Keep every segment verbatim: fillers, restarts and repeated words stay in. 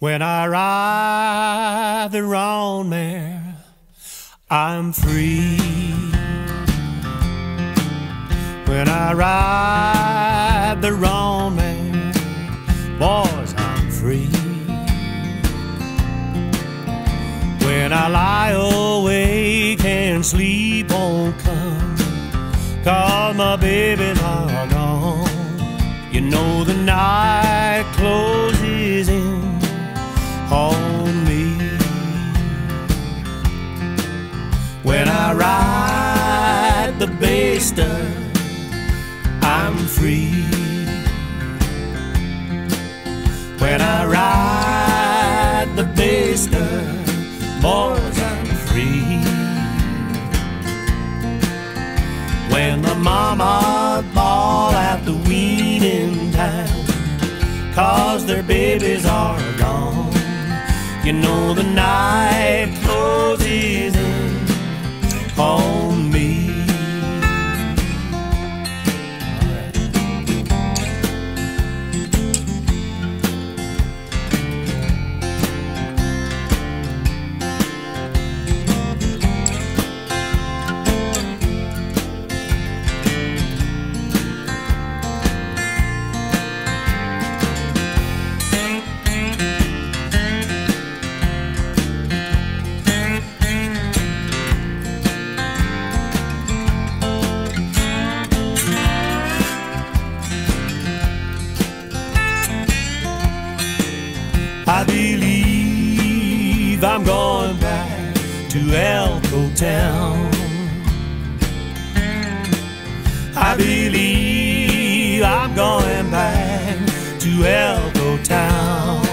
When I ride the roan mare, I'm free. When I ride the roan mare, boys, I'm free. When I lie awake and sleep won't come, 'cause my babies are gone. You know the night closes in on me. When I ride the bay stud, I'm free. When I ride the bay stud, boys, I'm free. When the mama bawl at the weaning time, 'cause their babies are gone. You know the night closes in on me. I believe I'm going back to Elko Town. I believe I'm going back to Elko Town.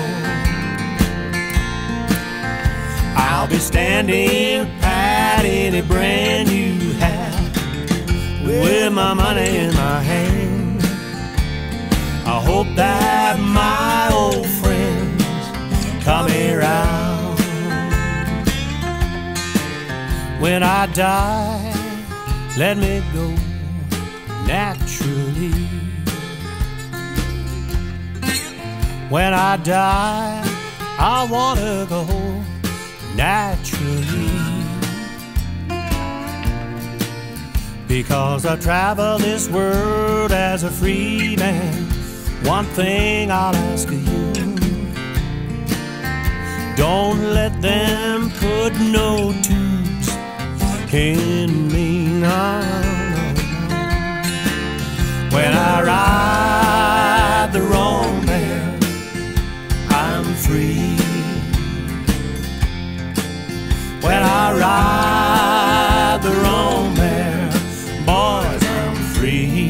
I'll be standing pat in a brand new hat with my money in my hand. I hope that my old friend come around. When I die, let me go naturally. When I die, I wanna go naturally. Because I travel this world as a free man, one thing I'll ask of you: don't let them put no tubes in me, no, no, no. When I ride the roan mare, I'm free. When I ride the roan mare, boys, I'm free.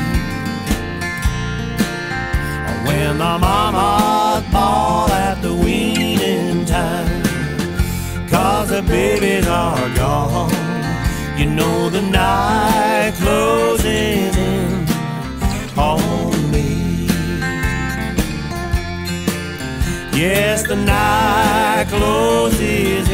When the mama bawl at the weaning time, 'cause the babies are gone. You know the night closes in on me. Yes, the night closes